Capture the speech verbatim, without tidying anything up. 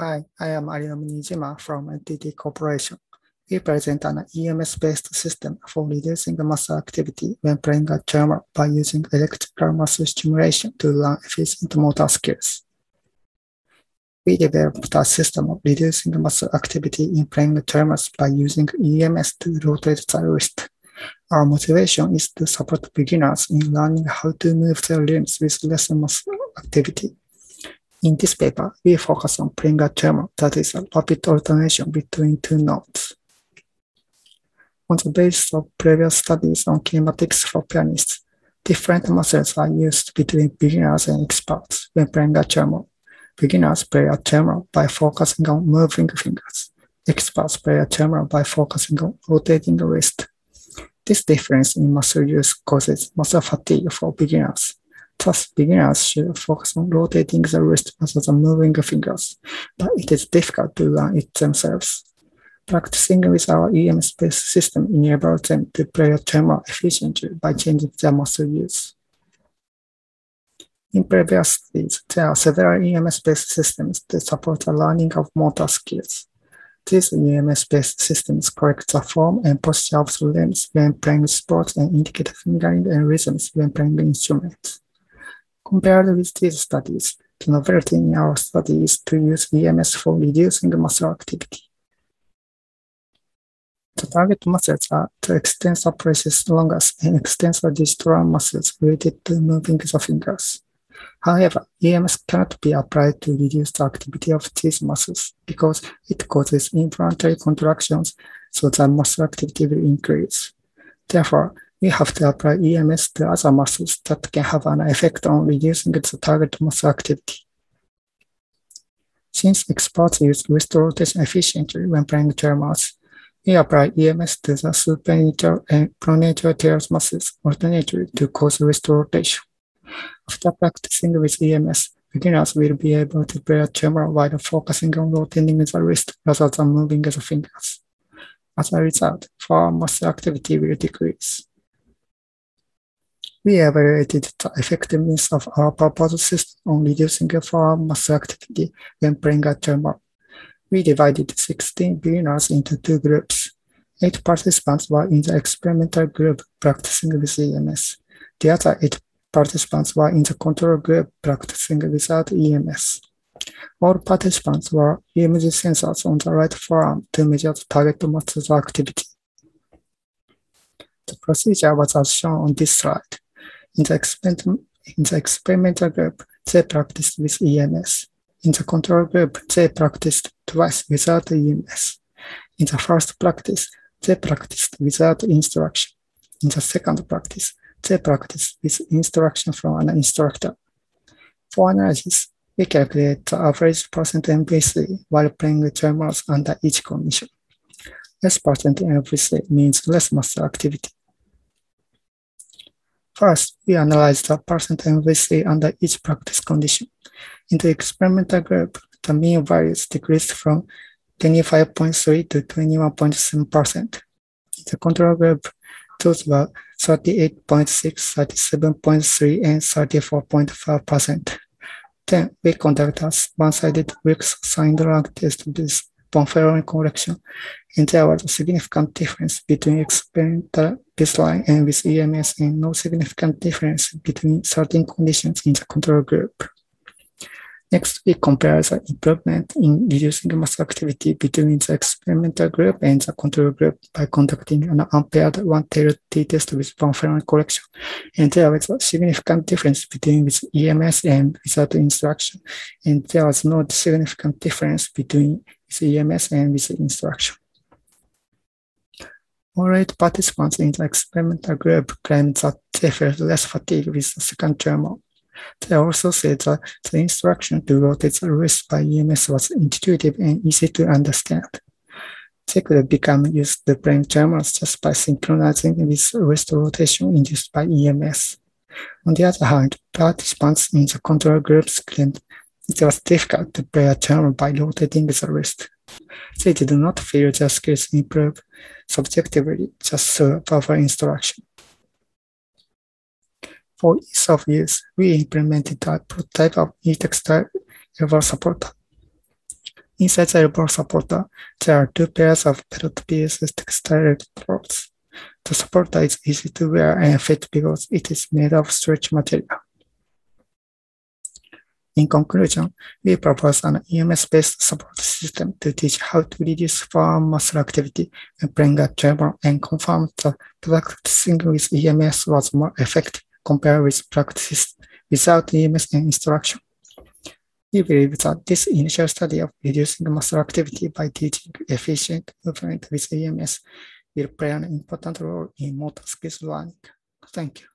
Hi, I am Arinobu Nijima from N T T Corporation. We present an E M S-based system for reducing muscle activity when playing a drummer by using electrical muscle stimulation to learn efficient motor skills. We developed a system of reducing muscle activity in playing drummers by using E M S to rotate the wrist. Our motivation is to support beginners in learning how to move their limbs with less muscle activity. In this paper, we focus on playing a drummer that is a rapid alternation between two notes. On the basis of previous studies on kinematics for pianists, different muscles are used between beginners and experts when playing a drummer. Beginners play a drummer by focusing on moving fingers. Experts play a drummer by focusing on rotating the wrist. This difference in muscle use causes muscle fatigue for beginners. Thus, beginners should focus on rotating the wrist rather than moving the fingers, but it is difficult to learn it themselves. Practicing with our E M S-based system enables them to play a drummer efficiently by changing their muscle use. In previous studies, there are several E M S-based systems that support the learning of motor skills. These E M S-based systems correct the form and posture of the limbs when playing sports and indicate fingering and rhythms when playing instruments. Compared with these studies, the novelty in our study is to use E M S for reducing muscle activity. The target muscles are the extensor brachis longus and extensor digitorum muscles related to moving the fingers. However, E M S cannot be applied to reduce the activity of these muscles because it causes involuntary contractions, so that muscle activity will increase. Therefore, we have to apply E M S to other muscles that can have an effect on reducing the target muscle activity. Since experts use wrist rotation efficiently when playing drummers, we apply E M S to the supinator and pronator teres muscles alternately to cause wrist rotation. After practicing with E M S, beginners will be able to play a drummer while focusing on rotating the wrist rather than moving the fingers. As a result, forearm muscle activity will decrease. We evaluated the effectiveness of our proposed system on reducing forearm muscle activity when playing a drummer. We divided sixteen beginners into two groups. Eight participants were in the experimental group practicing with E M S. The other eight participants were in the control group practicing without E M S. All participants were E M G sensors on the right forearm to measure the target muscle activity. The procedure was as shown on this slide. In the, in the experimental group, they practiced with E M S. In the control group, they practiced twice without E M S. In the first practice, they practiced without instruction. In the second practice, they practiced with instruction from an instructor. For analysis, we calculate the average percent M V C while playing drummers under each condition. Less percent M V C means less muscle activity. First, we analyze the percent M V C under each practice condition. In the experimental group, the mean values decreased from twenty-five point three to twenty-one point seven percent. In the control group, those were thirty-eight point six, thirty-seven point three, and thirty-four point five percent. Then we conduct a one-sided Wilks syndrome test with bone following correction, and there was a significant difference between experimental baseline and with E M S, and no significant difference between certain conditions in the control group. Next, we compare the improvement in reducing muscle activity between the experimental group and the control group by conducting an unpaired one-tailed t-test with bone following correction, and there was a significant difference between with E M S and without instruction, and there was no significant difference between with E M S and with instruction. All eight participants in the experimental group claimed that they felt less fatigue with the second drummer. They also said that the instruction to rotate the wrist by E M S was intuitive and easy to understand. They could become used to playing drummers just by synchronizing with wrist rotation induced by E M S. On the other hand, participants in the control groups claimed it was difficult to play a drummer by rotating the wrist. They did not feel their skills improve subjectively just through verbal instruction. For ease of use, we implemented a prototype of e-textile elbow supporter. Inside the elbow supporter, there are two pairs of pellet P S S textile electrodes. The supporter is easy to wear and fit because it is made of stretch material. In conclusion, we propose an E M S-based support system to teach how to reduce forearm muscle activity when playing a tremor and confirm that practicing with E M S was more effective compared with practice without E M S and instruction. We believe that this initial study of reducing muscle activity by teaching efficient movement with E M S will play an important role in motor skills learning. Thank you.